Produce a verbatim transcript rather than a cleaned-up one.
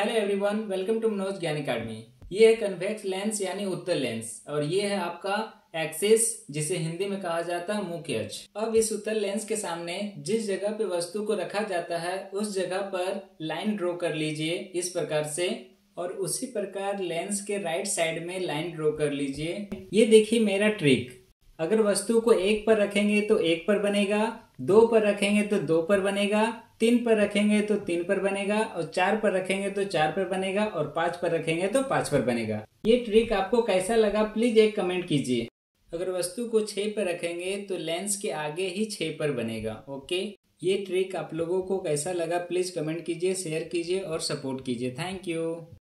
Hello everyone, welcome to Manoj Gyan Academy. ये है convex lens यानी उत्तल लेंस और ये है आपका एक्सिस, जिसे हिंदी में कहा जाता है मुख्य अक्ष। अब इस उत्तल लेंस के सामने जिस जगह पे वस्तु को रखा जाता है उस जगह पर लाइन ड्रॉ कर लीजिए इस प्रकार से, और उसी प्रकार लेंस के राइट साइड में लाइन ड्रॉ कर लीजिए। ये देखिए मेरा ट्रिक। अगर वस्तु को एक पर रखेंगे तो एक पर बनेगा, दो पर रखेंगे तो दो पर बनेगा, तीन पर रखेंगे तो तीन पर बनेगा, और चार पर रखेंगे तो चार पर बनेगा, और पांच पर रखेंगे तो पांच पर बनेगा। ये ट्रिक आपको कैसा लगा प्लीज एक कमेंट कीजिए। अगर वस्तु को छह पर रखेंगे तो लेंस के आगे ही छह पर बनेगा। ओके, ये ट्रिक आप लोगों को कैसा लगा प्लीज कमेंट कीजिए, शेयर कीजिए और सपोर्ट कीजिए। Thank you.